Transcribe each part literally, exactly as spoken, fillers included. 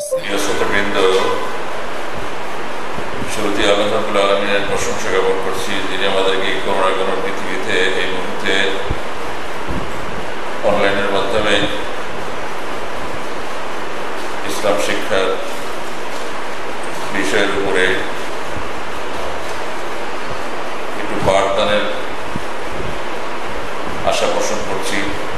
শ্রোতাবৃন্দ, শুরুতে আল্লাহ রাব্বুল আলামিনের প্রশংসা জ্ঞাপন করছি, যিনি আমাদেরকে এই করোনা পৃথিবীতে এই মুহূর্তে অনলাইনের মাধ্যমে ইসলাম শিক্ষার বিষয়ের উপরে একটু পাঠদানের আশা পোষণ করছি।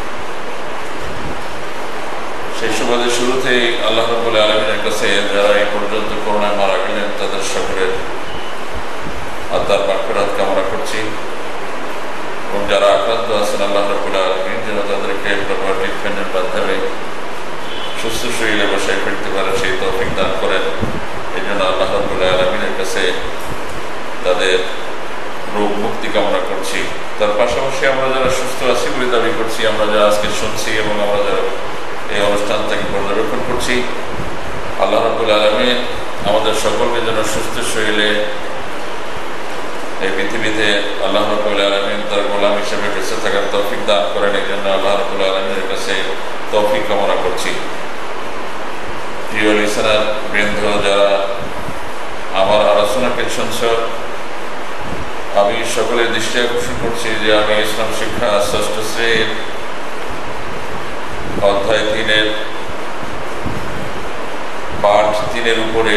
সেই সুবাদে শুরুতেই আল্লাহ রাব্বুল আলামিনের কাছে যারা এই পর্যন্ত করোনায় মারা গেলেন তাদের সকলের আত্মার মাগফিরাত কামনা করছি, এবং যারা আক্রান্ত আছেন আল্লাহ রাব্বুল আলামিন যেন তাদেরকে প্রপার ট্রিটমেন্টের মাধ্যমে সুস্থ শরীরে বসায় ফিরতে পারে সেই তৌফিক দান করেন। এই জন্য আল্লাহ রাব্বুল আলামিনের কাছে তাদের রোগ মুক্তি কামনা করছি। তার পাশাপাশি আমরা যারা সুস্থ আছি বলে দাবি করছি, আমরা যারা আজকে শুনছি এবং আমরা যারা এই অনুষ্ঠান থেকে পর্যবেক্ষণ করছি, আল্লাহ রাব্বুল আলামিন আমাদের সকলকে যেন সুস্থ শরীরে এই পৃথিবীতে আল্লাহ রাব্বুল আলামিন তার গোলাম হিসেবে বেঁচে থাকার তৌফিক দান করেন। এই জন্য আল্লাহ রাব্বুল আলামিনের কাছে তৌফিক কামনা করছি। প্রিয় লিসেনার বৃন্দ, যারা আমার আলোচনাকে শুনছ, আমি সকলের দৃষ্টি আকর্ষণ করছি যে আমি ইসলাম শিক্ষা ষষ্ঠ শ্রেণীর অধ্যায় তিনের পাঠ তিনের উপরে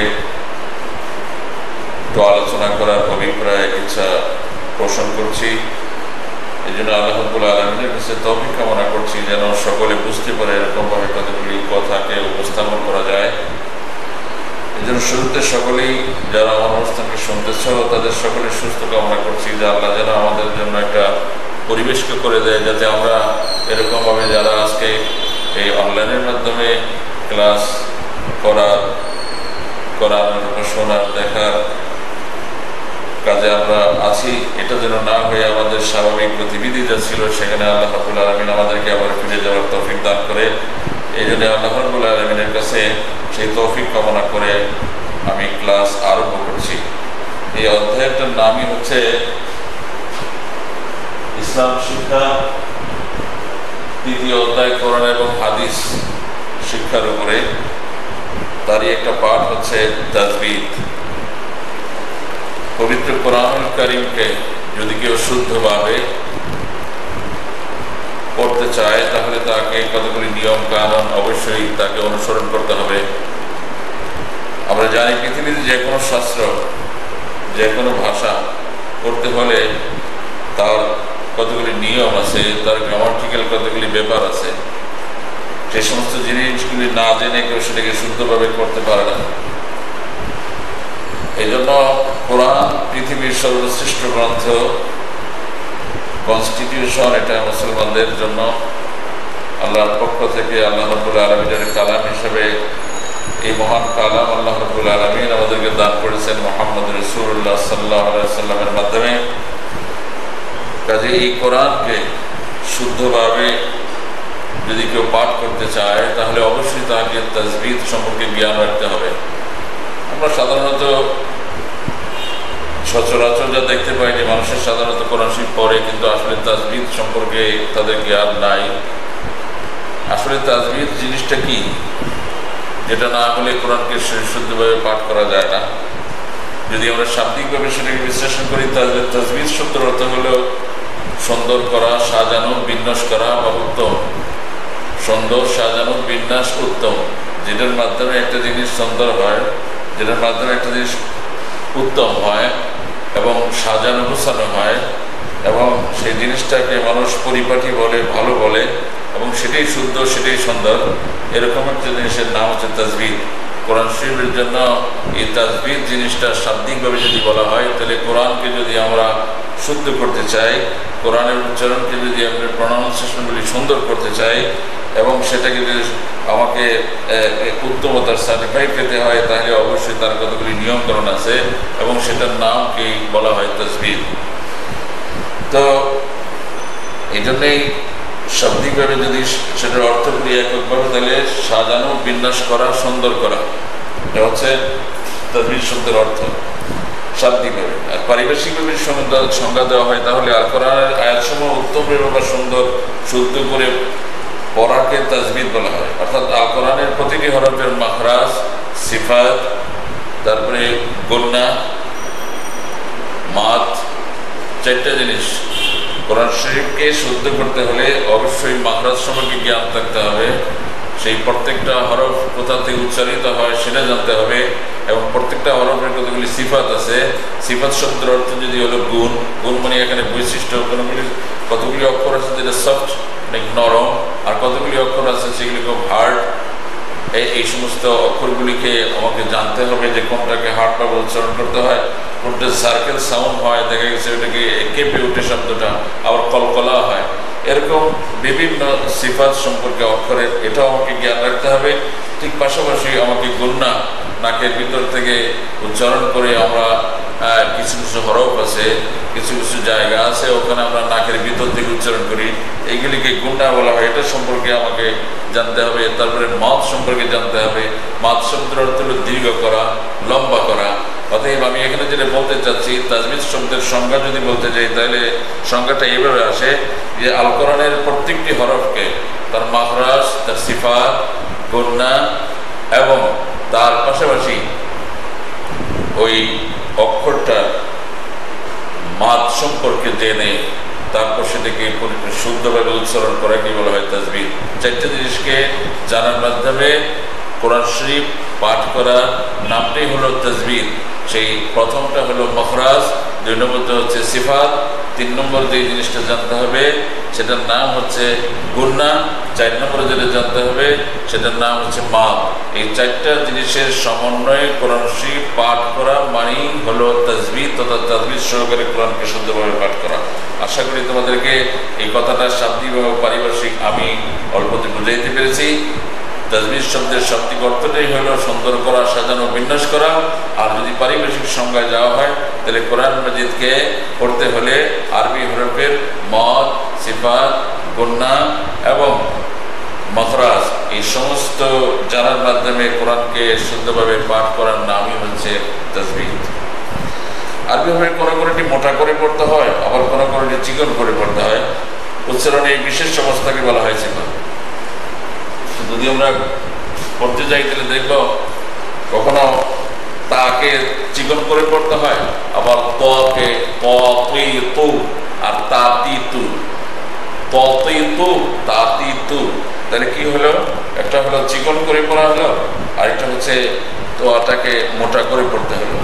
একটু আলোচনা করার অভিপ্রায় ইচ্ছা পোষণ করছি। এই জন্য আল্লাহ রাব্বুল আলামিনের কাছে তৌফিক কামনা করছি যেন সকলে বুঝতে পারে এরকমভাবে কতগুলি কথাকে উপস্থাপন করা যায়। এই জন্য শুরুতে সকলেই যারা আমার অনুষ্ঠানকে শুনতেছ তাদের সকলের সুস্থ কামনা করছি, যে আল্লাহ যেন আমাদের জন্য একটা পরিবেশকে করে দেয় যাতে আমরা এরকমভাবে যারা আজকে এই অনলাইনের মাধ্যমে ক্লাস করার করার শোনার দেখার কাজে আমরা আছি, এটা যেন না হয়ে আমাদের স্বাভাবিক গতিবিধি যা ছিল সেখানে আল্লাহ রাব্বুল আলামিন আমাদেরকে আবার ফিরে যাওয়ার তৌফিক দান করে। এই জন্য আল্লাহ রাব্বুল আলামিনের কাছে সেই তৌফিক কামনা করে আমি ক্লাস আরম্ভ করছি। এই অধ্যায়টার নামই হচ্ছে ইসলাম শিক্ষা, তৃতীয় অধ্যায় কোরআন এবং হাদিস শিক্ষার উপরে। তারই একটা পাঠ হচ্ছে তাজবিদ। পবিত্র কোরআনুল কারীমকে যদি কেউ শুদ্ধভাবে পড়তে চায় তাহলে তাকে কতগুলি নিয়ম কানুন অবশ্যই তাকে অনুসরণ করতে হবে। আমরা জানি পৃথিবীতে যে কোনো শাস্ত্র, যে কোনো ভাষা পড়তে হলে তার কতগুলি নিয়ম আছে, তার গ্রামাটিক্যাল কতগুলি ব্যাপার আছে। সেই সমস্ত জিনিসগুলি না জেনে কেউ সেটাকে শুদ্ধভাবে করতে পারে না। এই জন্য কোরআন পৃথিবীর সর্বশ্রেষ্ঠ গ্রন্থ, কনস্টিটিউশন, এটা মুসলমানদের জন্য আল্লাহর পক্ষ থেকে আল্লাহ রাব্বুল আলামিনের কালাম হিসেবে এই মহান কালাম আল্লাহ রাব্বুল আলামিন আমাদেরকে দান করেছেন মুহাম্মদ রাসূলুল্লাহ সাল্লাল্লাহু আলাইহি ওয়াসাল্লামের মাধ্যমে। কাজে এই কোরআনকে শুদ্ধভাবে যদি কেউ পাঠ করতে চায় তাহলে অবশ্যই তাকে তাজবিদ সম্পর্কে জ্ঞান রাখতে হবে। আমরা সাধারণত সচরাচর যা দেখতে পাই যে মানুষের সাধারণত কোরআন শরীফ পড়ে, কিন্তু আসলে তাজবিদ সম্পর্কে তাদের জ্ঞান নাই। আসলে তাজবিদ জিনিসটা কি, যেটা না হলে কোরআনকে শুদ্ধভাবে পাঠ করা যায় না। যদি আমরা শাব্দিকভাবে সেটাকে বিশ্লেষণ করি, তাহলে তাজবিদ শব্দের অর্থ হলো সুন্দর করা, সাজানো, বিন্যাস করা বা উত্তম। সুন্দর, সাজানো, বিন্যাস, উত্তম, যেটার মাধ্যমে একটা জিনিস সুন্দর হয়, যেটার মাধ্যমে একটা জিনিস উত্তম হয় এবং সাজানো গোছানো হয় এবং সেই জিনিসটাকে মানুষ পরিপাটি বলে, ভালো বলে এবং সেটাই শুদ্ধ, সেটাই সুন্দর। এরকম একটা জিনিসের নাম হচ্ছে তাজবিদ। কোরআন শরীফের জন্য এই তাজবিদ জিনিসটা শাব্দিকভাবে যদি বলা হয়, তাহলে কোরআনকে যদি আমরা শুদ্ধ করতে চাই, কোরআনের উচ্চারণকে যদি আমরা প্রনাউন্সিয়েশনগুলি সুন্দর করতে চাই এবং সেটাকে যদি আমাকে উত্তমতার সার্টিফাইড পেতে হয়, তাহলে অবশ্যই তার কতগুলি নিয়মকরণ আছে এবং সেটার নামকেই বলা হয় তাজবিদ। তো এই জন্যেই শাব্দিকভাবে যদি সেটার অর্থ করি এককভাবে, তাহলে সাজানো, বিন্যাস করা, সুন্দর করা, এটা হচ্ছে তাজবিদ শব্দের অর্থ শাব্দিকভাবে। আর পারিভাষিকভাবে সংজ্ঞা দেওয়া হয় তাহলে আল কোরআনের আয়াতসমূহ উত্তম বা সুন্দর শুদ্ধ করে পড়াকে তাজবিদ বলা হয়। অর্থাৎ আল কোরআনের প্রতিটি হরফের মাখরাজ সিফাত, তারপরে গুন্না, মাদ, চারটা জিনিস। কোরআন শরীফকে শুদ্ধ করতে হলে অবশ্যই মাখরাজ সম্পর্কে জ্ঞান থাকতে হবে, সেই প্রত্যেকটা হরফ কোথা থেকে উচ্চারিত হয় সেটা জানতে হবে, এবং প্রত্যেকটা হরফের কতগুলি সিফাত আছে। সিফাত শব্দের অর্থ যদি হলো গুণ, গুণ মানে এখানে বৈশিষ্ট্য, কোনগুলি কতগুলি অক্ষর আছে যেটা সফট অনেক নরম, আর কতগুলি অক্ষর আছে সেগুলি খুব হার্ড। এই এই সমস্ত অক্ষরগুলিকে আমাকে জানতে হবে যে কোনটাকে হার্ডভাবে উচ্চারণ করতে হয়, কোনটা সার্কেল সাউন্ড হয়, দেখা গেছে ওটাকে কেঁপে উঠে শব্দটা, আবার কলকলা হয়। এরকম বিভিন্ন সিফাত সম্পর্কে অক্ষরের এটাও আমাকে জ্ঞান রাখতে হবে। ঠিক পাশাপাশি আমাকে গুন্না, নাকের ভিতর থেকে উচ্চারণ করে আমরা কিছু কিছু হরফ আছে, কিছু কিছু জায়গা আছে ওখানে আমরা নাকের ভিতর থেকে উচ্চারণ করি, এইগুলিকে গুন্না বলা হয়, এটা সম্পর্কে আমাকে জানতে হবে। তারপরে মাদ সম্পর্কে জানতে হবে। মাদ শব্দের অর্থ হলো দীর্ঘ করা, লম্বা করা। অতএব আমি এখানে যেটা বলতে চাচ্ছি, তাজবিদ শব্দের সংজ্ঞা যদি বলতে চাই তাহলে সংজ্ঞাটা এইভাবে আসে যে আল কোরআনের প্রত্যেকটি হরফকে তার মাখরাজ, তার সিফাত, গুন্না এবং তার পাশাপাশি ওই অক্ষরটার মাদ সম্পর্কে জেনে তারপর সেটাকে শুদ্ধভাবে উচ্চারণ করা কি বলা হয় তাজবিদ। চারটে জিনিসকে জানার মাধ্যমে কোরআন শরীফ পাঠ করার নামটাই হলো তাজবিদ। সেই প্রথমটা হলো মাখরাজ, দুই নম্বরটা হচ্ছে সিফাত, তিন নম্বর যে জিনিসটা জানতে হবে সেটার নাম হচ্ছে গুন্না, চার নম্বরে যেটা জানতে হবে সেটার নাম হচ্ছে মাদ। এই চারটা জিনিসের সমন্বয়ে কোরআন শরীফ পাঠ করা মানেই হলো তাজবিদ তথা তাজবিদ সহকারে কোরআনকে শুদ্ধভাবে পাঠ করা। আশা করি তোমাদেরকে এই কথাটা শাব্দিক এবং পারিভাষিক আমি অল্পতে বুঝাইতে পেরেছি। তাজবিদ শব্দের শাব্দিক অর্থটাই হলো সুন্দর করা, সাজানো, বিন্যাস করা। আর যদি পারিভাষিক সংজ্ঞায় যাওয়া হয় তাহলে কোরআন মাজিদকে পড়তে হলে আরবি হরফের মদ, সিফাত, গুন্না এবং মাখরাজ এই সমস্ত জানার মাধ্যমে কোরআনকে শুদ্ধভাবে পাঠ করার নামই হচ্ছে তাজবিদ। আরবি হরফের কোনো কোনোটি মোটা করে পড়তে হয়, আবার কোনো কোনোটি চিকন করে পড়তে হয়। উচ্চারণে এই বিশেষ অবস্থাকে বলা হয়েছে। যদি আমরা পড়তে যাই তাহলে দেখব কখনো তাকে চিকন করে পড়তে হয়, আবার তকে তু আর তাতি তু, ততি তু তাতি তু। তাহলে কি হলো, একটা হলো চিকন করে পড়া হলো, আরেকটা হচ্ছে তোয়াটাকে মোটা করে পড়তে হলো।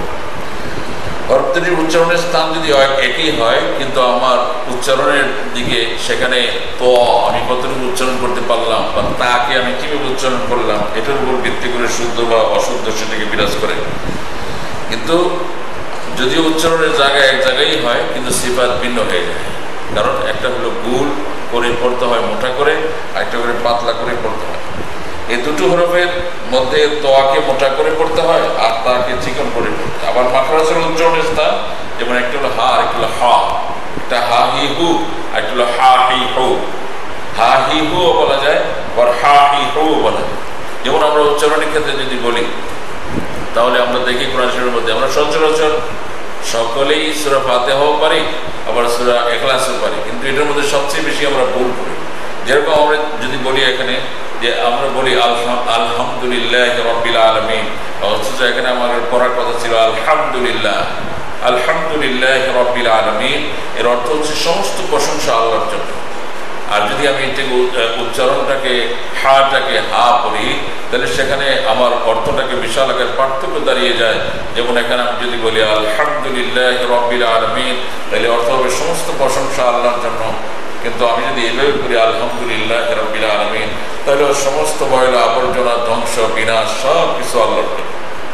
হরফটির উচ্চারণের স্থান যদি একই হয় কিন্তু আমার উচ্চারণের দিকে সেখানে তো আমি কতটুকু উচ্চারণ করতে পারলাম বা তাকে আমি কিভাবে উচ্চারণ করলাম এটার উপর ভিত্তি করে শুদ্ধ বা অশুদ্ধ সেটাকে বিরাজ করে। কিন্তু যদিও উচ্চারণের জায়গায় এক জায়গায় হয় কিন্তু সিফাত ভিন্ন হয়ে যায়, কারণ একটা হলো গুল করে পড়তে হয় মোটা করে, আরেকটা করে পাতলা করে পড়তে হয়। এই দুটো হরফের মধ্যে তোয়াকে মোটা করে পড়তে হয় আর তাকে চিকন করে পড়তে হয়। আবার মাখরাজের উচ্চারণের স্থান যেমন একটা হলো হা, একটা হলো হা, একটা হা হি হু, একটা হলো হা হি হু। হা হি হু বলা যায়, আবার হা হি হু বলা যায়। যেমন আমরা উচ্চারণের ক্ষেত্রে যদি বলি তাহলে আমরা দেখি কোরআন শরীফের মধ্যে আমরা সচরাচর সকলেই সূরা ফাতিহাও পারি, আবার সূরা ইখলাসও পারি, কিন্তু এটার মধ্যে সবচেয়ে বেশি আমরা ভুল করি। যেরকম আমরা যদি বলি এখানে যে আমরা বলি আলহামদুলিল্লাহ রাব্বিল আলামিন, অথচ এখানে আমাদের পড়ার কথা ছিল আলহামদুলিল্লাহ আলহামদুলিল্লাহ রাব্বিল আলামিন। এর অর্থ হচ্ছে সমস্ত প্রশংসা আল্লাহর জন্য। আর যদি আমি এটাকে উচ্চারণটাকে হাটাকে হা পড়ি তাহলে সেখানে আমার অর্থটাকে বিশাল আকার পার্থক্য দাঁড়িয়ে যায়। যেমন এখানে আমি যদি বলি আলহামদুলিল্লাহ রাব্বিল আলামিন তাহলে অর্থ হবে সমস্ত প্রশংসা আল্লাহর জন্য, কিন্তু আমি যদি এভাবে করি আলহামদুলিল্লাহ রাব্বিল আলামিন তাহলে সমস্ত ময়লা আবর্জনা ধ্বংস বিনাশ সব কিছু আল্লাহর জন্য।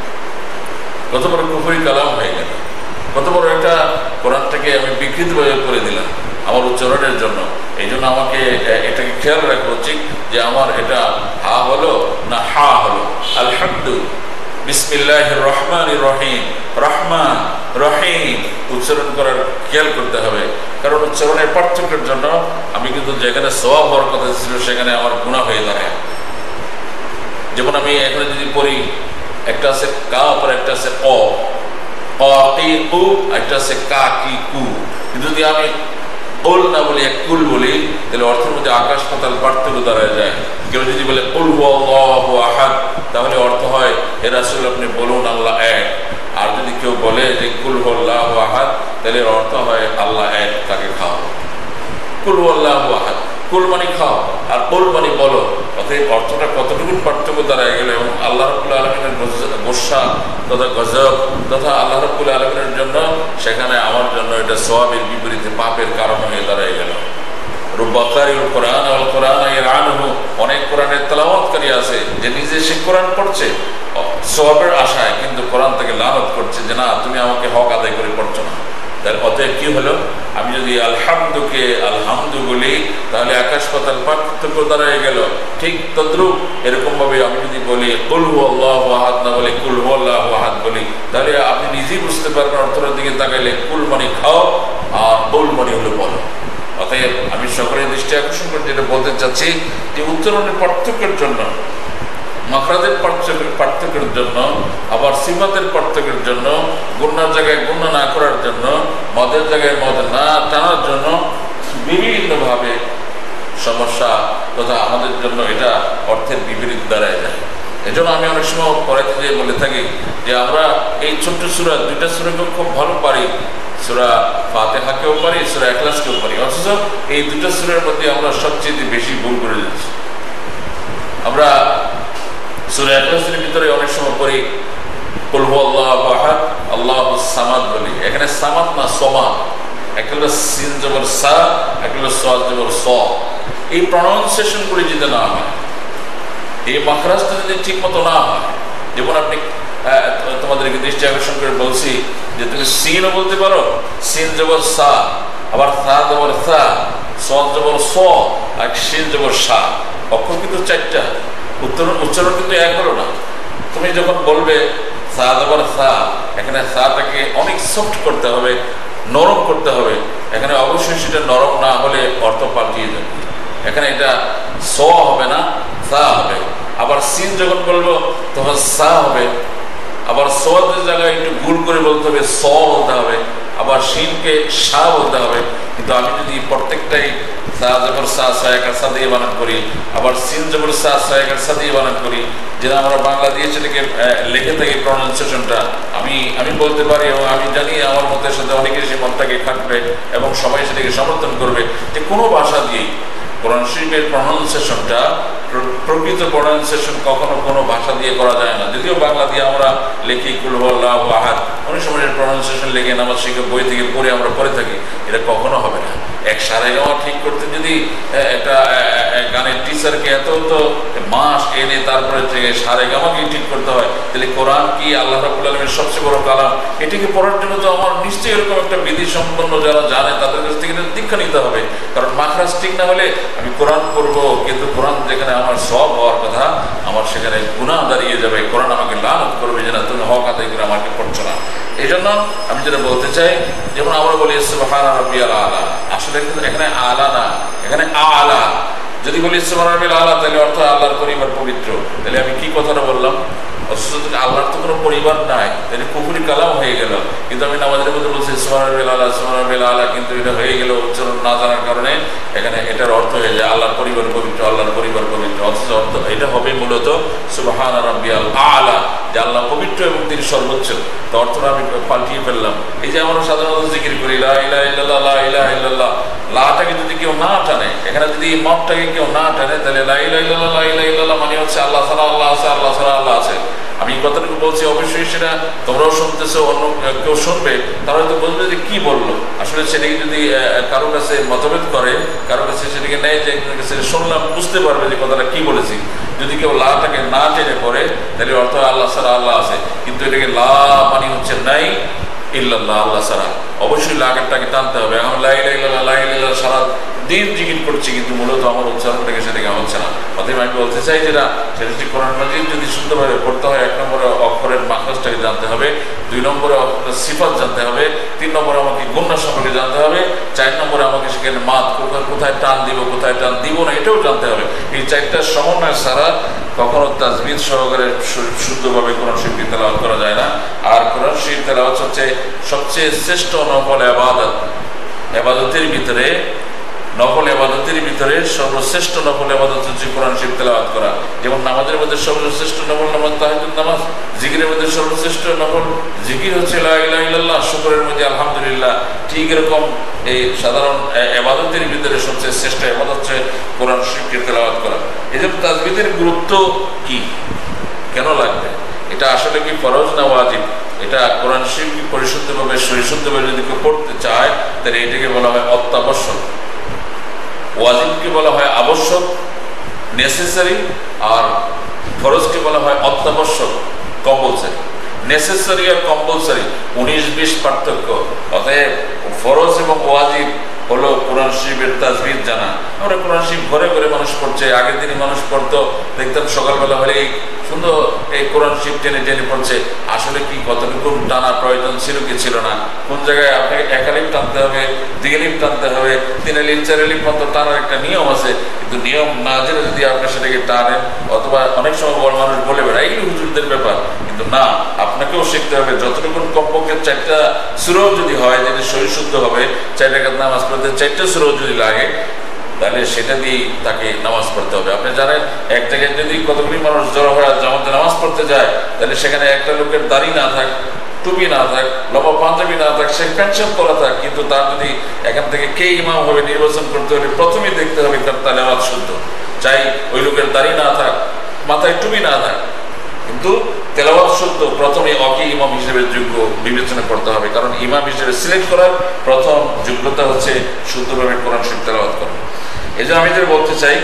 কত বড় কুফরি কালাম হয়ে গেল, কত বড় একটা কোরআনটাকে আমি বিকৃতভাবে করে দিলাম আমার উচ্চারণের জন্য। এই জন্য আমাকে এটাকে খেয়াল রাখা উচিত যে আমার এটা হা হলো না হা হলো। আলহামদু বিসমিল্লাহির রহমানির রহিম, রহমান রহিম উচ্চারণ করার খেয়াল করতে হবে, কারণ উচ্চারণের পার্থক্যের জন্য আমি কিন্তু যেখানে সওয়াব হওয়ার কথা ছিল সেখানে আমার গুনাহ হয়ে দাঁড়ায়। যেমন আমি এখানে যদি পড়ি একটা আছে কা আর একটা আছে ক, কি কু, একটা আছে কা কি কু, কিন্তু যদি আমি কুল না বলি কুল বলি তাহলে অর্থের মধ্যে আকাশ পাতাল পার্থক্য দাঁড়ায় যায়। কেউ যদি বলে কুল হু আল্লাহু আহাদ তাহলে অর্থ হয় হে রাসূল আপনি বলুন আল্লাহ এক। আর যদি কেউ বলে যে কুল হুয়াল্লাহু আহাদ, তাহলে এর অর্থ হয় আল্লাহ এক, তাকে খাও। কুল হুয়াল্লাহু আহাদ, কুল মানে খাও, আর কুল মানে বলো। অতএব অর্থটা কতটুকু পার্থক্য দাঁড়ায় গেল। এবং আল্লাহ রাব্বুল আলামিনের গোসা তথা গজব তথা আল্লাহ রাব্বুল আলামিনের জন্য, সেখানে আমার জন্য এটা সওয়াবের বিপরীতে পাপের কারণ হয়ে দাঁড়ায় গেল। রুব্বাকারিউল কোরআন ওয়াল কোরআন ইয়ারানহু, অনেক কোরআনের তেলাওয়াতকারী আছে যে নিজে সে কোরআন পড়ছে সওয়াবের আশায়, কিন্তু কোরআন থেকে লানত করছে যে না তুমি আমাকে হক আদায় করে পড়ছো না। তাহলে অতএব কি হলো, আমি যদি আলহামদুকে আলহামদু বলি তাহলে আকাশ পাতাল পার্থক্য দাঁড়ায় গেল। ঠিক তদ্রুপ এরকম ভাবে আমি যদি বলি কুল হুয়াল্লাহু আহাদ না বলে কুল হুয়াল্লাহু আহাদ বলি, তাহলে আপনি নিজেই বুঝতে পারবেন অর্থের দিকে তাকাইলে কুল মানে খাও আর কুল মানে হলো বলো। অতএব আমি সকলের দৃষ্টি আকর্ষণ করে যেটা বলতে চাচ্ছি যে উচ্চারণের পার্থক্যের জন্য, মাখরাজের পার্থক্যের জন্য, আবার সিফাতের পার্থক্যের জন্য, গুণার জায়গায় গুণ না করার জন্য, মদের জায়গায় মদ না টানার জন্য বিভিন্নভাবে সমস্যা তথা আমাদের জন্য এটা অর্থের বিপরীত দাঁড়ায় যায়। এজন্য আমি অনেক সময় পড়াতে যেয়ে বলে থাকি যে আমরা এই ছোট্ট সূরা, দুইটা সূরাকেও খুব ভালো পারি, সূরা ফাতিহাকেও পারি, সূরা ইখলাসকেও পারি, অথচ এই দুটো সূরার মধ্যে আমরা সবচেয়ে বেশি ভুল করে যাচ্ছি। আমরা সূরা ইখলাসের ভিতরে অনেক সময় পড়ি কুল হুয়াল্লাহু আহাদ আল্লাহুস সামাদ বলি, এখানে সামাদ না সমাদ, একটা হলো সিন জবর সা, একটা হলো সাদ জবর স। এই প্রনাউন্সিয়েশন গুলি যদি না হয়, এই মাখরাজটা যদি ঠিক মতো না হয়, যেমন আপনি তোমাদেরকে দৃষ্টি আকর্ষণ করে বলছি যে তুমি সিনও বলতে পারো, সিন জবর সা, আবার সা জবর সা, সাদ জবর স, আর সিন জবর সা। অক্ষর কিন্তু চারটা, উচ্চারণ উচ্চারণ কিন্তু এক হলো না। তুমি যখন বলবে সা জবর সা, এখানে সাটাকে অনেক সফট করতে হবে, নরম করতে হবে। এখানে অবশ্যই সেটা নরম না হলে অর্থ পাল্টিয়ে যাবে। এখানে এটা স হবে না, সা হবে। আবার সিন যখন বলবো তখন সা হবে। আবার সদের জায়গায় একটু গুড় করে বলতে হবে, স বলতে হবে। আবার শিনকে সা বলতে হবে। কিন্তু আমি যদি প্রত্যেকটাই সা জবর সা সায়াকার সা দিয়ে বানান করি, আবার সিন জবর সা সায়াকার সা দিয়ে বানান করি, যেটা আমরা বাংলা দিয়ে সেটাকে লিখে থাকি প্রনাউন্সিয়েশনটা, আমি আমি বলতে পারি এবং আমি জানি আমার মতের সাথে অনেকে সে মতটাকে খাটবে এবং সবাই সেটাকে সমর্থন করবে যে কোনো ভাষা দিয়েই কোরআন শরীফের প্রনাউন্সিয়েশনটা, প্রকৃত প্রনাউন্সিয়েশন কখনো কোনো ভাষা দিয়ে করা যায় না। যদিও বাংলা দিয়ে আমরা লিখি কুল হুয়াল্লাহু আহাদ, অনেক সময় প্রনাউন্সিয়েশন লিখে নামাজ শিখে বই থেকে পড়ে আমরা পড়ে থাকি, এটা কখনো হবে না। এক সারেগামা ঠিক করতে যদি একটা গানের টিচারকে এত তো মাস এনে তারপরে সারেগামাকে ঠিক করতে হয়, তাহলে কোরআন কি আল্লাহ রাব্বুল আলামিনের সবচেয়ে বড় কালাম, এটিকে পড়ার জন্য তো আমার নিশ্চয়ই এরকম একটা বিধি সম্পন্ন যারা জানে তাদের কাছ থেকে দীক্ষা নিতে হবে। কারণ মাখরাজ ঠিক না হলে আমি কোরআন পড়বো, কিন্তু কোরআন যেখানে আমার সওয়াব হওয়ার কথা, আমার সেখানে গুনাহ দাঁড়িয়ে যাবে। কোরআন আমাকে লানত করবে যে না তুমি হক আদায় করে আমাকে পড়ছো না। এই জন্য আমি যেটা বলতে চাই, যেমন আমরা বলি সুবহানা রাব্বিয়াল আলা, আসলে কিন্তু এখানে আলা না, এখানে আলা। যদি বলি সুবহানা রাব্বিয়াল আলা, তাহলে অর্থ আল্লাহর পরিবার পবিত্র। তাহলে আমি কি কথাটা বললাম? অথচ আল্লাহর তো কোনো পরিবার নাই, তাহলে কুফরি কালাম হয়ে গেল। কিন্তু আমি নামাজের মধ্যে বলছি সুবহানা রাব্বিয়াল আলা, সুবহানা রাব্বিয়াল আলা, কিন্তু এটা হয়ে গেল উচ্চারণ না জানার কারণে। এখানে এটার অর্থ হয়ে যায় আল্লাহর পরিবার পবিত্র, আল্লাহর পরিবার পবিত্র। অথচ অর্থ এটা হবে মূলত সুবহানা রাব্বিয়াল আলা, যে আল্লাহ পবিত্র এবং তিনি সর্বোচ্চ। তো অর্থটা আমি পাল্টিয়ে ফেললাম। এই যে আমরা সাধারণত জিকির করি লা ইলাহা ইল্লাল্লাহ, লা ইলাহা ইল্লাল্লাহ, লাটাকে যদি কেউ না টানে, এখানে যদি মতটাকে কেউ না টানে, তাহলে লা ইলাহা ইল্লাল্লাহ, লা ইলাহা ইল্লাল্লাহ মানে হচ্ছে আল্লাহ ছাড়া আল্লাহ আছে, আল্লাহ ছাড়া আল্লাহ আছে। আমি কথাটুকু বলছি, অবশ্যই সেটা তোমরাও শুনতেছো, অন্য কেউ শুনবে, তারা হয়তো বলবে যে কি বললো। আসলে সেটাকে যদি কারো কাছে মতভেদ করে, কারো কাছে সেটাকে নেয়, যে একজনের কাছে শুনলাম, বুঝতে পারবে যে কথাটা কি বলেছি। যদি কেউ লাটাকে না টেনে পড়ে, তাহলে অর্থ আল্লাহ ছাড়া আল্লাহ আছে। কিন্তু এটাকে লা মানে হচ্ছে নাই ইল্লাল্লাহ, আল্লাহ ছাড়া। অবশ্যই লাগারটাকে টানতে হবে। এখন লা ইলাহা ইল্লাল্লাহ, লা ইলাহা ইল্লাল্লাহ সারা দিন জিকির করছি, কিন্তু মূলত আমার উচ্চারণটাকে সেটাকে হচ্ছে না। অতএব আমি বলতে চাই যেটা, সেটা হচ্ছে কোরআন মাজিদ যদি সুন্দরভাবে পড়তে হয়, এক নম্বরে অক্ষরের মাখরাজটাকে জানতে হবে, দুই নম্বরে সিফাত জানতে হবে, তিন নম্বরে আমাকে গুণনা সম্পর্কে জানতে হবে, চার নম্বরে আমাকে সেখানে মাদ কোথায় কোথায় টান দিব, কোথায় টান দিব না, এটাও জানতে হবে। এই চারটার সমন্বয় ছাড়া কখনো তাজবিদ সহকারে শুদ্ধভাবে কোরআন শরীফ তেলাওয়াত করা যায় না। আর কোরআন শরীফ তেলাওয়াত হচ্ছে সবচেয়ে শ্রেষ্ঠ নফল ইবাদত। ইবাদতের ভিতরে নফল ইবাদতের ভিতরে সর্বশ্রেষ্ঠ নফল ইবাদত হচ্ছে কোরআন শরীফ তেলাওয়াত করা। যেমন নামাজের মধ্যে সর্বশ্রেষ্ঠ নফল নামাজ তাহাজ্জুদ নামাজ, জিকিরের মধ্যে সর্বশ্রেষ্ঠ নফল জিকির হচ্ছে লা ইলাহা ইল্লাল্লাহ, শুকরের মধ্যে আলহামদুলিল্লাহ। ঠিক এরকম এই সাধারণ ইবাদতের ভিতরে সবচেয়ে শ্রেষ্ঠ ইবাদত হচ্ছে কোরআন শরীফকে তেলাওয়াত করা। এই জন্য তাসবিহের গুরুত্ব কি, কেন লাগবে, এটা আসলে কি ফরজ না ওয়াজিব? এটা কোরআন শরীফ পরিশুদ্ধভাবে সহিশুদ্ধভাবে যদি কেউ পড়তে চায় তাহলে এটাকে বলা হয় অত্যাবশ্যক, ওয়াজিবকে বলা হয় আবশ্যক নেসেসারি, আর ফরজকে বলা হয় অত্যাবশ্যক কম্পালসারি। নেসেসারি আর কম্পালসারি উনিশ বিশ পার্থক্য। অতএব ফরজ এবং ওয়াজিব হলো কোরআন শরীফের তাজবিদ জানা। আমরা কোরআন শরীফ ঘরে ঘরে মানুষ পড়ছে, আগের দিনই মানুষ পড়তো, দেখতাম সকালবেলা হলে সুন্দর এই কোরআন শরীফ টেনে টেনে পড়ছে। আসলে কি কতটুকু টানা প্রয়োজন ছিল কি ছিল না, কোন জায়গায় আপনাকে এক আলিফ টানতে হবে, দুই আলিফ টানতে হবে, তিন আলিফ চার আলিফ পর্যন্ত টানার একটা নিয়ম আছে। কিন্তু নিয়ম না জেনে যদি আপনি সেটাকে টানেন, অথবা অনেক সময় বড় মানুষ বলে বেড়ায় এই হুজুরদের ব্যাপার, কিন্তু না, আপনাকেও শিখতে হবে। যতটুকু কমপক্ষে চারটা সূরাও যদি হয়, যেটা সহিশুদ্ধ হবে, চার রাকাত নামাজ পড়তে চারটা সূরাও যদি লাগে, তাহলে সেটা দিয়ে তাকে নামাজ পড়তে হবে। আপনি জানেন এক জায়গায় যদি কতগুলি মানুষ জড়ো হয়ে জামাতে নামাজ পড়তে যায়, তাহলে সেখানে একটা লোকের দাড়ি না থাক, টুপি না থাক, লম্বা পাঞ্জাবি না থাক, সে প্যান্ট শার্ট পরা থাক, কিন্তু তার যদি এখান থেকে কে ইমাম হবে নির্বাচন করতে হলে প্রথমেই দেখতে হবে তার তেলাওয়াত শুদ্ধ। চাই ওই লোকের দাড়ি না থাক, মাথায় টুপি না থাক, কিন্তু তেলাওয়াত শুদ্ধ, প্রথমে অকে ইমাম হিসেবে যোগ্য বিবেচনা করতে হবে। কারণ ইমাম হিসেবে সিলেক্ট করার প্রথম যোগ্যতা হচ্ছে শুদ্ধভাবে কোরআন শরীফ তেলাওয়াত করা। এই জন্য আমি যেটা বলতে চাই,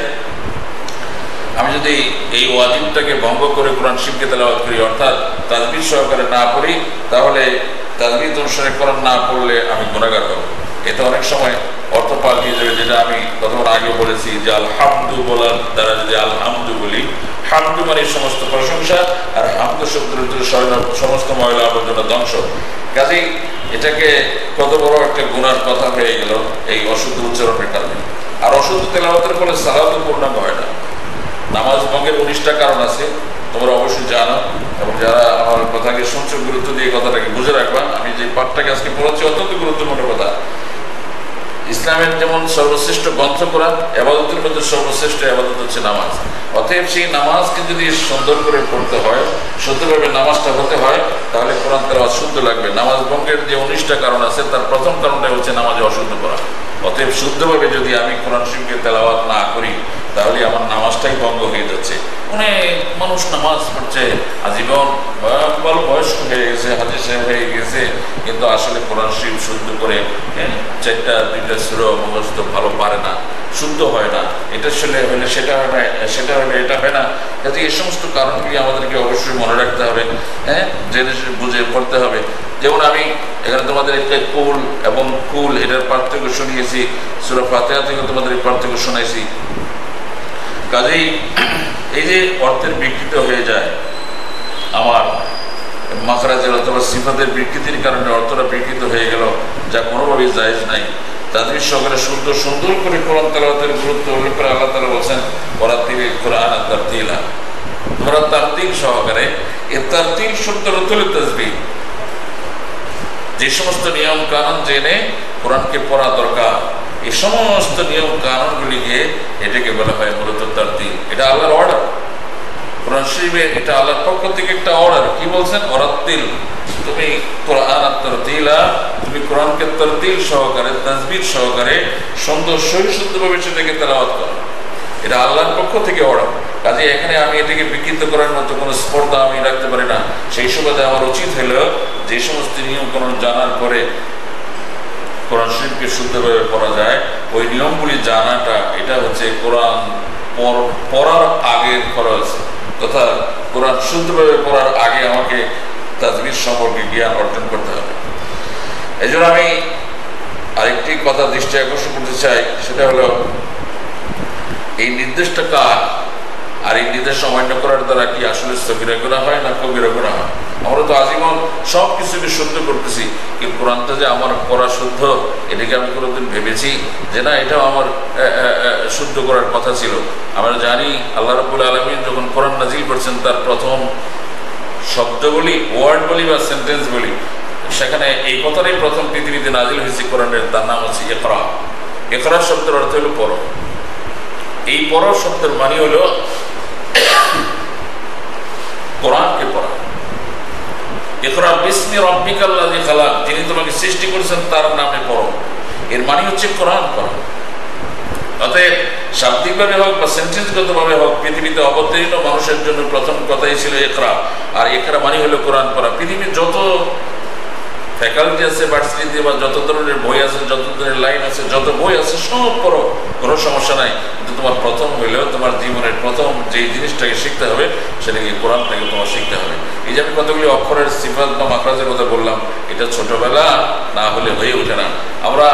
আমি যদি এই ওয়াজিবটাকে ভঙ্গ করে কোরআন শরীফকে তেলাওয়াত করি, অর্থাৎ তাজবিদ সহকারে না পড়ি, তাহলে তাজবিদ অনুসারে কোরআন না পড়লে আমি গুনাহগার হব। এতে অনেক সময় অর্থ পাল্টিয়ে যাবে, যেটা আমি কতক্ষণ আগে বলেছি যে আলহামদু বলার দ্বারা যদি আলহামদু বলি, হামদু মানে সমস্ত প্রশংসা, আর হামদু শব্দের ভিতরে সমস্ত ময়লা আবর্জনা ধ্বংস। কাজেই এটাকে কত বড় একটা গুনার কথা হয়ে গেল এই অশুদ্ধ উচ্চারণের কারণে। আর অশুদ্ধ তেলাওয়াতের ফলে সালাতও পূর্ণাঙ্গ হয় না। নামাজ ভঙ্গের উনিশটা কারণ আছে, তোমরা অবশ্যই জানো, এবং যারা আমার কথাকে শুনছো গুরুত্ব দিয়ে কথাটাকে বুঝে রাখবা। আমি যে পাঠটাকে আজকে পড়াচ্ছি অত্যন্ত গুরুত্বপূর্ণ কথা। ইসলামের যেমন সর্বশ্রেষ্ঠ গ্রন্থ কোরআন, ইবাদতের মধ্যে সর্বশ্রেষ্ঠ ইবাদত হচ্ছে নামাজ। অতএব সেই নামাজকে যদি সুন্দর করে পড়তে হয়, শুদ্ধভাবে নামাজটা হতে হয়, তাহলে কোরআন তেলাওয়াত শুদ্ধ লাগবে। নামাজ ভঙ্গের যে উনিশটা কারণ আছে, তার প্রথম কারণটা হচ্ছে নামাজে অশুদ্ধ করা। অতএব শুদ্ধভাবে যদি আমি কোরআন শরীফকে তেলাওয়াত না করি, তাহলে আমার নামাজটাই ভঙ্গ হয়ে যাচ্ছে। অনেক মানুষ নামাজ পড়ছে আজীবন, ভালো বয়স্ক হয়ে গেছে, হাজির সাহেব হয়ে গেছে, কিন্তু আসলে কোরআন শরীফ শুদ্ধ করে চারটা দুইটা সূরা মুখস্থ ভালো পারে না, শুদ্ধ হয় না। এটা শুনলে হলে সেটা হয় না, সেটা হলে এটা হয় না। কাজে এই সমস্ত কারণগুলি আমাদেরকে অবশ্যই মনে রাখতে হবে, হ্যাঁ, জেনে বুঝে পড়তে হবে। যেমন আমি এখানে তোমাদের একটা কুল এবং কুল এটার পার্থক্য শুনিয়েছি, সূরা ফাতিহা থেকে তোমাদের এই পার্থক্য শোনাইছি। কাজেই এই যে অর্থের বিকৃত হয়ে যায়, আমার মাখরাজের অথবা সিফাতের বিকৃতির কারণে অর্থটা বিকৃত হয়ে গেল, যা কোনোভাবেই জায়েজ নাই। তাজবিদ সহকারে শুদ্ধ সুন্দর করে কোরআন তেলাওয়াতের গুরুত্ব উল্লেখ করে আল্লাহ তাআলা বলছেন, ওয়ারাতিলিল কুরআন তারতিলা, তোমরা তারতিল সহকারে, এ তারতিল শব্দ রতুল তাজবিদ, যে সমস্ত নিয়ম কানুন জেনে কোরআনকে পড়া দরকার, এই সমস্ত নিয়ম কানুনগুলিকে এটাকে বলা হয় মূলত তারতিল। এটা আল্লাহর অর্ডার, কোরআন শরীফে এটা আল্লাহর পক্ষ থেকে একটা অর্ডার। কি বলছেন? ওয়ারাতিল, তুমি কোরআন তারতিলা, তুমি কোরআনকে তারতিল সহকারে, তাজবিদ সহকারে সুন্দর সহিশুদ্ধভাবে সেটাকে তেলাওয়াত করো। এটা আল্লাহর পক্ষ থেকে অর্ডার। কাজে এখানে আমি এটাকে বিকৃত করার মতো কোনো স্পর্ধা আমি রাখতে পারি না। সেই সুবাদে আমার উচিত হলো যে সমস্ত নিয়ম কানুন জানার পরে কোরআন শরীফকে শুদ্ধভাবে পড়া যায়, ওই নিয়মগুলি জানাটা, এটা হচ্ছে কোরআন পড়ার আগের খরচ, তথা কোরআন শুদ্ধভাবে পড়ার আগে আমাকে তাজবিদ সম্পর্কে জ্ঞান অর্জন করতে হবে। এই জন্য আমি আরেকটি কথা দৃষ্টি আকর্ষণ করতে চাই, সেটা হলো এই নির্দেশটা কার, আর এই নির্দেশ অমান্য করার দ্বারা কি আসলে সগীরা গুনাহ হয় না কবিরা গুনাহ হয়? আমরা তো আজীবন সব কিছুকে শুদ্ধ করতেছি, কিন্তু কোরআনটা যে আমার পড়া শুদ্ধ, এটাকে আমি কোনোদিন ভেবেছি যে না এটাও আমার শুদ্ধ করার কথা ছিল? আমরা জানি আল্লাহ রাব্বুল আলামিন যখন কোরআন নাজিল করছেন, তার প্রথম শব্দগুলি, ওয়ার্ড বলি বা সেন্টেন্স বলি, সেখানে এই কথাটাই প্রথম পৃথিবীতে নাজিল হয়েছে কোরআনের, তার নাম হচ্ছে ইকরা। ইকরা শব্দের অর্থ হলো পড়ো। এই পড়ো শব্দের মানে হলো কোরআনকে পড়া। ইকরা বিসমি রাব্বিকাল্লাযী খালাক, যিনি তোমাকে সৃষ্টি করেছেন তার নামে পড়ো, এর মানে হচ্ছে কোরআন পড়া। অতএব শাব্দিকভাবে হোক বা সেন্টেন্সগতভাবে হোক পৃথিবীতে অবতীর্ণ মানুষের জন্য প্রথম কথাই ছিল ইকরা, আর ইকরা মানে হলো কোরআন পড়া। পৃথিবীর যত ফ্যাকাল্টি আছে ভার্সিটিতে বা যত ধরনের বই আছে, যত ধরনের লাইন আছে, যত বই আছে সব পড়ো, কোনো সমস্যা নাই, কিন্তু তোমার প্রথম হইলেও তোমার জীবনের প্রথম যে জিনিসটাকে শিখতে হবে সেটাকে কোরআনটাকে তোমার শিখতে হবে। এই যে আমি কতগুলি অক্ষরের সিফাত বা মাখরাজের কথা বললাম, এটা ছোটবেলা না হলে হয়ে ওঠে না। আমরা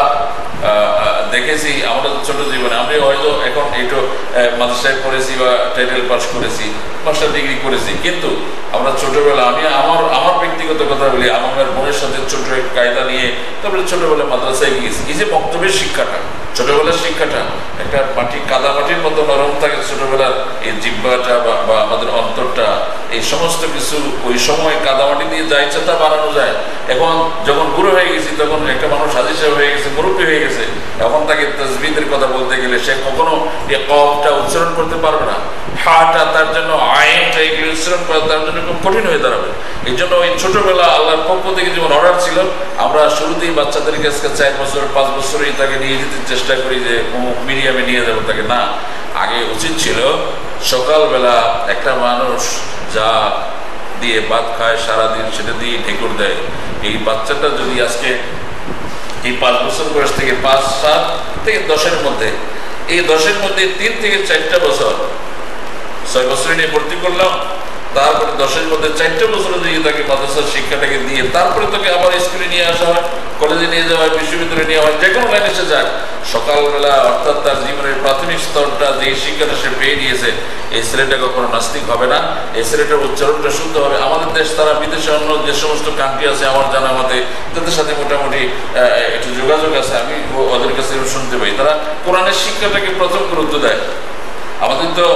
দেখেছি আমরা ছোট জীবনে, আমি হয়তো এখন একটু মাদ্রাসায় পড়েছি বা টাইটেল পাস করেছি, মাস্টার ডিগ্রি করেছি, কিন্তু আমরা ছোটবেলা, আমি আমার আমার ব্যক্তিগত কথা বলি, আমার বোনের সাথে ছোট এক কায়দা নিয়ে তারপরে ছোটবেলায় মাদ্রাসায় গিয়েছি। এই যে বক্তব্যের শিক্ষাটা, ছোটবেলার শিক্ষাটা একটা মাটি কাদা মাটির মতো নরম থাকে ছোটবেলার এই জিহ্বাটা বা আমাদের অন্তরটা, এই সমস্ত কিছু ওই সময় কাদামাটি দিয়ে যা ইচ্ছা তা বানানো যায়। এখন যখন বুড়ো হয়ে গেছি, তখন একটা মানুষ হাজির সাহেব হয়ে গেছে, মুরব্বী হয়ে গেছে, এখন তাকে তাসবিহের কথা বলতে গেলে সে কখনো এই কফটা উচ্চারণ করতে পারবে না, হাটা তার জন্য, আইনটা এগুলি উচ্চারণ করা তার জন্য খুব কঠিন হয়ে দাঁড়াবে। এই জন্য ওই ছোটবেলা আল্লাহর পক্ষ থেকে যেমন অর্ডার ছিল, আমরা শুরুতেই বাচ্চাদের কাছে চার বছর পাঁচ বছরই তাকে নিয়ে যেতে চেষ্টা করি যে মিডিয়ামে নিয়ে যাবো তাকে, না, আগে উচিত ছিল সকালবেলা একটা মানুষ যা দিয়ে ভাত খায় সারাদিন সেটা দিয়ে ঢেকুর দেয়, এই বাচ্চাটা যদি আজকে এই পাঁচ বছর বয়স থেকে পাঁচ সাত থেকে দশের মধ্যে, এই দশের মধ্যে তিন থেকে চারটা বছর, ছয় বছরে নিয়ে ভর্তি করলাম, তারপরে দশের মধ্যে চারটে বছরে দিয়ে তাকে মাদ্রাসার শিক্ষাটাকে দিয়ে তারপরে তাকে আবার স্কুলে নিয়ে আসা হয়, কলেজে নিয়ে যাওয়া হয়, বিশ্ববিদ্যালয়ে নেওয়া হয়, যে কোনো লাইনে সে যায়। সকালবেলা অর্থাৎ তার জীবনের প্রাথমিক স্তরটা যে শিক্ষাটা সে পেয়ে নিয়েছে, এই ছেলেটা কখনো নাস্তিক হবে না, এই ছেলেটার উচ্চারণটা শুদ্ধ হবে। আমাদের দেশ তারা বিদেশে অন্য যে সমস্ত কান্ট্রি আছে আমার জানা মতে, তাদের সাথে মোটামুটি একটু যোগাযোগ আছে, আমি ওদের কাছে শুনতে পাই, তারা কোরআনের শিক্ষাটাকে প্রথম গুরুত্ব দেয়। আমাদের তো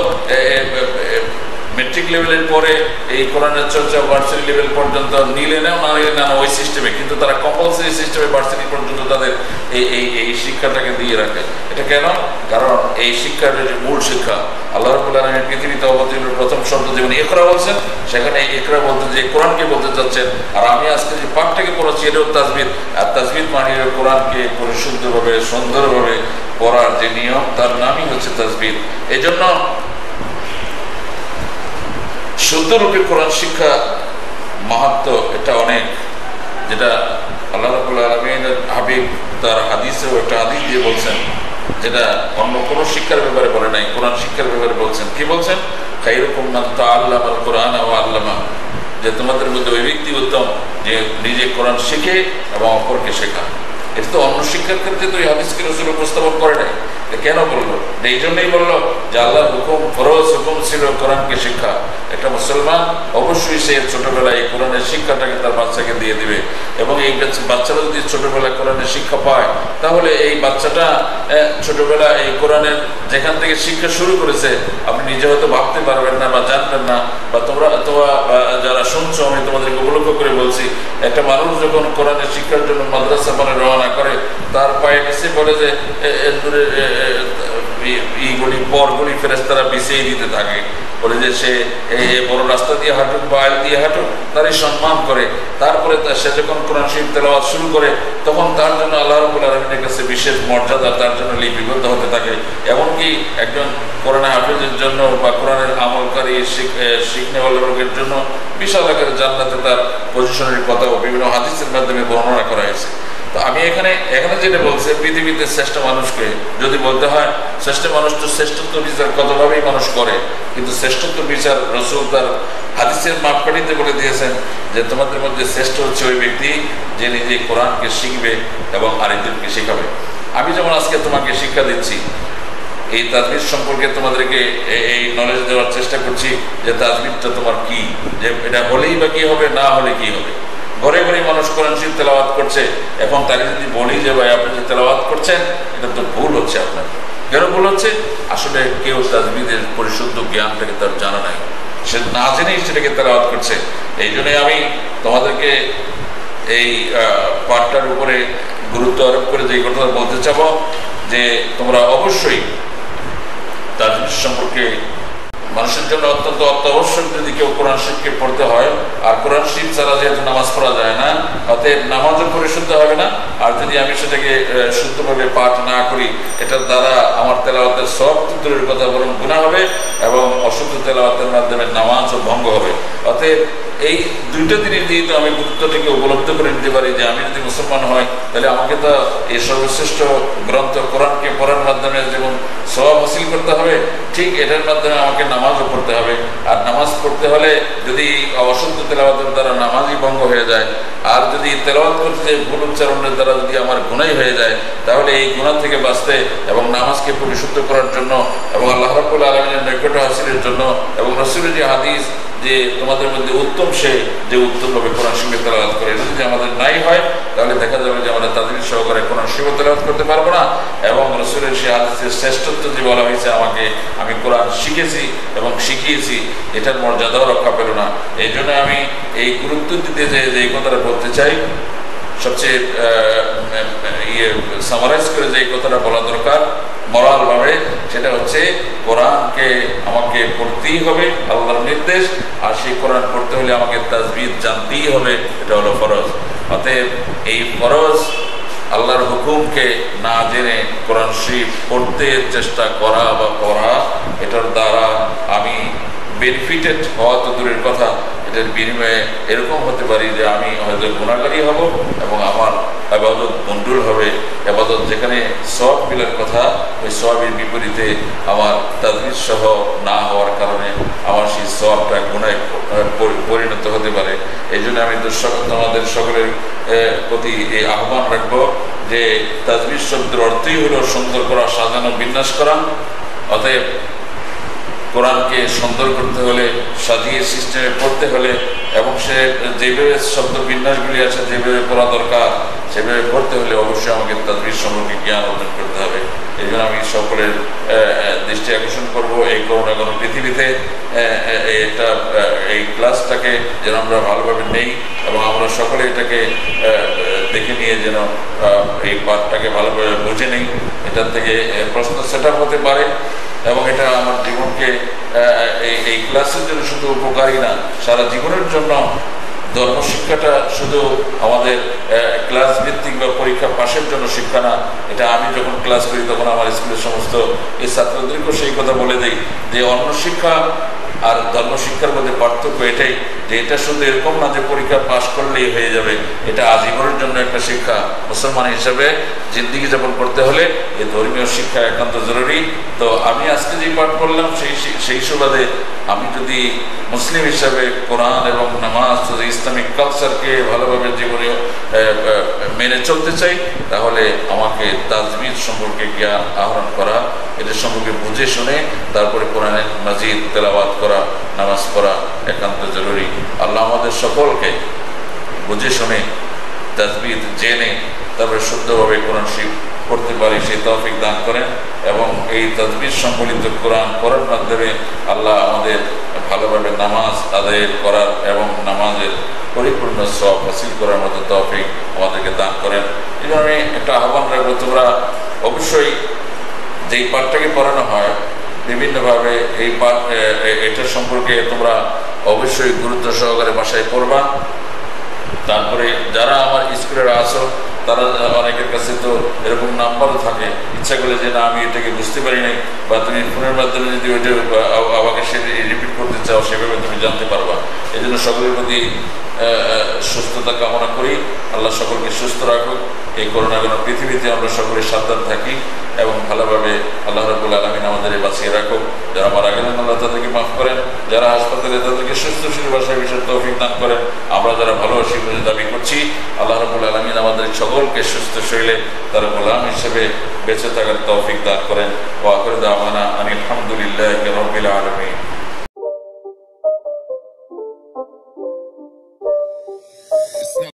মেট্রিক লেভেলের পরে এই কোরআনের চর্চা ভার্সিটি লেভেল পর্যন্ত নিলে না না নিলে না ওই সিস্টেমে, কিন্তু তারা কম্পালসারি সিস্টেমে ভার্সিটি পর্যন্ত তাদের এই এই এই শিক্ষাটাকে দিয়ে রাখে। এটা কেন? কারণ এই শিক্ষাটা যে মূল শিক্ষা, আল্লাহ রাব্বুল আলামিন পৃথিবীতে অবতীর্ণ প্রথম শব্দ যেমন ইকরা বলছেন, সেখানে ইকরা বলতে যে কোরআনকে বলতে চাচ্ছেন। আর আমি আজকে যে পাঠটাকে পড়াচ্ছি এটাও তাজবিদ, আর তাজবিদ মানে কোরআনকে পরিশুদ্ধভাবে সুন্দরভাবে পড়ার যে নিয়ম, তার নামই হচ্ছে তাজবিদ। এই জন্য শুদ্ধরূপে কোরআন শিক্ষা মাহাত্ম এটা অনেক, যেটা আল্লাহ রাব্বুল আলামিনের হাবিব তার হাদিসেও একটা হাদিস দিয়ে বলছেন, যেটা অন্য কোনো শিক্ষার ব্যাপারে বলে নাই, কোরআন শিক্ষার ব্যাপারে বলছেন। কি বলছেন? খায়রুকুম মান তাআল্লামাল কুরআনা ওয়া আল্লামা, যে তোমাদের মধ্যে ওই ব্যক্তি উত্তম যে নিজে কোরআন শিখে এবং অপরকে শেখা। এটা তো অন্য শিক্ষার ক্ষেত্রে তো এই হাদিসকে রাসূল উপস্থাপন করে নাই। কেন বললো? এই জন্যই বললো যে আল্লাহর হুকুম, ফরজ হুকুম ছিল কোরআনকে শিক্ষা। একটা মুসলমান অবশ্যই সে ছোটবেলায় এই কোরআনের শিক্ষাটাকে তার বাচ্চাকে দিয়ে দিবে, এবং এই বাচ্চারা যদি ছোটবেলায় কোরআনের শিক্ষা পায়, তাহলে এই বাচ্চাটা ছোটবেলায় এই কোরআনের যেখান থেকে শিক্ষা শুরু করেছে আপনি নিজে হয়তো ভাবতে পারবেন না বা জানবেন না, বা তোমরা তোমরা যারা শুনছো আমি তোমাদেরকে উপলক্ষ করে বলছি, একটা মানুষ যখন কোরআনের শিক্ষার জন্য মাদ্রাসা মানে রওনা করে, তার পায়ে নিচে বলে যে এইগুলি পরগুলি ফেরেশতারা বিছিয়ে দিতে থাকে, বলে যে সে এই বড় রাস্তা দিয়ে হাঁটুক বা আইল দিয়ে হাঁটুক, তারই সম্মান করে। তারপরে সে যখন কোরআন শরীফ তেলাওয়াত শুরু করে, তখন তার জন্য আল্লাহ রাব্বুল আলামিনের কাছে বিশেষ মর্যাদা তার জন্য লিপিবদ্ধ হতে থাকে। এমনকি একজন কোরআন হাফেজের জন্য বা কোরআনের আমলকারী শিখনেওয়ালা লোকের জন্য বিশাল আকারে জান্নাতে তার পজিশনের কথাও বিভিন্ন হাদিসের মাধ্যমে বর্ণনা করা হয়েছে। তো আমি এখানে এখানে যেটা বলছি, পৃথিবীতে শ্রেষ্ঠ মানুষকে যদি বলতে হয়, শ্রেষ্ঠ মানুষ তো শ্রেষ্ঠত্ব বিচার কতভাবেই মানুষ করে, কিন্তু শ্রেষ্ঠত্ব বিচার রাসূল তার হাদিসের মাপকাঠিতে বলে দিয়েছেন যে তোমাদের মধ্যে শ্রেষ্ঠ হচ্ছে ওই ব্যক্তি যে নিজে কোরআনকে শিখবে এবং আরেকজনকে শেখাবে। আমি যেমন আজকে তোমাকে শিক্ষা দিচ্ছি, এই তাজবিদ সম্পর্কে তোমাদেরকে এই নলেজ দেওয়ার চেষ্টা করছি যে তাজবিদটা তোমার কি, যে এটা হলেই বা কি হবে, না হলে কি হবে। ঘরে ঘরে মানুষ কোরআন শরীফ তেলাওয়াত করছে, এখন তাকে যদি বলি যে ভাই আপনি যে তেলাওয়াত করছেন এটা তো ভুল হচ্ছে আপনার। কেন ভুল হচ্ছে? আসলে কেউ তাজবিদের পরিশুদ্ধ জ্ঞানটাকে তার জানা নাই, সে না জেনেই সেটাকে তেলাওয়াত করছে। এই জন্যই আমি তোমাদেরকে এই পাঠটার উপরে গুরুত্ব আরোপ করে যে কথা বলতে চাবো, যে তোমরা অবশ্যই তাজবিদ সম্পর্কে মানুষের জন্য অত্যন্ত অত্যাবশ্যক যদি কেউ কোরআন শরীফকে পড়তে হয়, আর কোরআন শরীফ ছাড়া যেহেতু নামাজ পড়া যায় না, অতএব নামাজও পরিশুদ্ধ হবে না। আর যদি আমি সেটাকে শুদ্ধভাবে পাঠ না করি, এটার দ্বারা আমার তেলাওয়াতের সব দূরের কথা বরং গুনাহ হবে এবং অশুদ্ধ তেলাওয়াতের মাধ্যমে নামাজও ভঙ্গ হবে। অতএব এই দুইটা দিনের দিয়ে তো আমি গুরুত্বটাকে উপলব্ধ করে নিতে পারি যে আমি যদি মুসলমান হয় তাহলে আমাকে তো এই সর্বশ্রেষ্ঠ গ্রন্থ কোরআনকে পড়ার মাধ্যমে যেমন সওয়াব হাসিল করতে হবে, ঠিক এটার মাধ্যমে আমাকে নামাজও পড়তে হবে। আর নামাজ পড়তে হলে যদি অশুদ্ধ তেলাওয়াতের দ্বারা নামাজই ভঙ্গ হয়ে যায়, আর যদি তেলাওয়াত করতে যে ভুল উচ্চারণের দ্বারা যদি আমার গুনাহ হয়ে যায়, তাহলে এই গুনাহ থেকে বাঁচতে এবং নামাজকে পরিশুদ্ধ করার জন্য এবং আল্লাহ রাব্বুল আলামিনের নৈকট্য হাসিলের জন্য এবং রাসূলের যে হাদিস যে তোমাদের মধ্যে উত্তম সে যে উত্তমভাবে কোরআন শরীফ তেলাওয়াত করে, এটা যদি আমাদের নাই হয় তাহলে দেখা যাবে যে আমরা তাজবিদ সহকারে কোরআন শরীফ তেলাওয়াত করতে পারবো না। এবং রাসূলের সেই হাদিসের শ্রেষ্ঠত্ব যে বলা হয়েছে আমাকে আমি কোরআন শিখেছি এবং শিখিয়েছি, এটার মর্যাদাও রক্ষা পেল না। এই জন্য আমি এই গুরুত্ব দিতে যে এই কথাটা বলতে চাই, সবচেয়ে ইয়ে সামারাইজ করে যে কথাটা বলা দরকার মরাল ভাবে, সেটা হচ্ছে কোরআনকে আমাকে পড়তেই হবে, আল্লাহর নির্দেশ, আর সেই কোরআন পড়তে হলে আমাকে তাজবিদ জানতেই হবে, এটা হলো ফরজ। অতএব এই ফরজ আল্লাহর হুকুমকে না জেনে কোরআন শরীফ পড়তে চেষ্টা করা বা পড়া, এটার দ্বারা আমি বেনিফিটেড হওয়া তো দূরের কথা, এটার বিনিময়ে এরকম হতে পারি যে আমি হয়তো গুনাহগারী হব এবং আমার ইবাদত মণ্ডুল হবে। ইবাদত যেখানে সওয়াব মিলার কথা, ওই সওয়াবের বিপরীতে আমার তাজবিদ সহ না হওয়ার কারণে আমার সেই সওয়াবটা গুনাহে পরিণত হতে পারে। এই জন্য আমি আমাদের সকলের প্রতি এই আহ্বান রাখবো যে তাজবিদ শব্দের অর্থই হলো সুন্দর করা, সাজানো, বিন্যাস করা। অতএব কোরআনকে সুন্দর করতে হলে, সাজিয়ে সিস্টেমে পড়তে হলে এবং সে যেভাবে শব্দ বিন্যাসগুলি আছে যেভাবে পড়া দরকার সেভাবে পড়তে হলে অবশ্যই আমাকে তাজবিদ সম্পর্কে জ্ঞান অর্জন করতে হবে। এই জন্য আমি সকলের দৃষ্টি আকর্ষণ করবো এই করোনা কোনো পৃথিবীতে এটা এই ক্লাসটাকে যেন আমরা ভালোভাবে নেই এবং আমরা সকলে এটাকে দেখে নিয়ে যেন এই পাঠটাকে ভালোভাবে বুঝে নেই। এটার থেকে প্রশ্ন সেট আপ হতে পারে এবং এটা আমার জীবনকে এই এই ক্লাসের জন্য শুধু উপকারী না, সারা জীবনের জন্য ধর্মশিক্ষাটা শুধু আমাদের ক্লাস ভিত্তিক বা পরীক্ষা পাশের জন্য শিক্ষা না। এটা আমি যখন ক্লাস করি তখন আমার স্কুলের সমস্ত এই ছাত্রদেরকেও সেই কথা বলে দিই যে অন্য শিক্ষা আর ধর্মশিক্ষার মধ্যে পার্থক্য এটাই যে এটা শুধু এরকম না যে পরীক্ষা পাশ করলেই হয়ে যাবে, এটা আজীবনের জন্য একটা শিক্ষা। মুসলমান হিসেবে জিন্দিগি যাপন করতে হলে এই ধর্মীয় শিক্ষা একান্ত জরুরি। তো আমি আজকে যে পাঠ করলাম সেই সেই সুবাদে আমি যদি মুসলিম হিসাবে কোরআন এবং নামাজ ইসলামিক কালচারকে ভালোভাবে জীবনে মেনে চলতে চাই, তাহলে আমাকে তাজবিদ সম্পর্কে জ্ঞান আহরণ করা, এদের সম্পর্কে বুঝে শুনে তারপরে কোরআনের মাজিদ তেলাওয়াত করা, নামাজ পড়া একান্ত জরুরি। আল্লাহ আমাদের সকলকে বুঝে শুনে তাজবিদ জেনে তারপরে শুদ্ধভাবে কোরআন শরীফ পড়তে পারি সেই তৌফিক দান করেন এবং এই তাজবিদ সম্বলিত কোরআন পড়ার মাধ্যমে আল্লাহ আমাদের ভালোভাবে নামাজ আদায় করার এবং নামাজের পরিপূর্ণ সওয়াব হাসিল করার মতো তৌফিক আমাদেরকে দান করেন। এই জন্য আমি একটা আহ্বান রাখবো, তোমরা অবশ্যই যেই পাঠটাকে পড়ানো হয় বিভিন্নভাবে এই পাঠ এটার সম্পর্কে তোমরা অবশ্যই গুরুত্ব সহকারে বাসায় পড়বা। তারপরে যারা আমার স্কুলেরা আসো তারা অনেকের কাছে তো এরকম নাম্বারও থাকে, ইচ্ছা করে যে না আমি এটাকে বুঝতে পারি নাই, বা তুমি ফোনের মাধ্যমে যদি ওইটা আমাকে সে রিপিট করতে চাও সেভাবে তুমি জানতে পারবা। এই জন্য সকলের প্রতি সুস্থতা কামনা করি। আল্লাহ সকলকে সুস্থ রাখুক। এই করোনাগুলো পৃথিবীতে আমরা সকলে সাবধান থাকি এবং ভালোভাবে আল্লাহ রাব্বুল আলামিন আমাদের বাঁচিয়ে রাখুক। যারা মারা গেলেন আল্লাহ তাদেরকে মাফ করেন, যারা হাসপাতালে তাদেরকে সুস্থশীল বাসায় বিষয়ে তৌফিক দান করেন। আমরা যারা ভালোবাসি বলে দাবি করছি, আল্লাহ রাব্বুল আলামিন আমাদের সকলকে সুস্থ শরীরে তার গোলাম হিসেবে বেঁচে থাকার তৌফিক দান করেন। ওয়া আখিরু দাওয়ানা আনিল হামদুলিল্লাহি রাব্বিল আলামিন।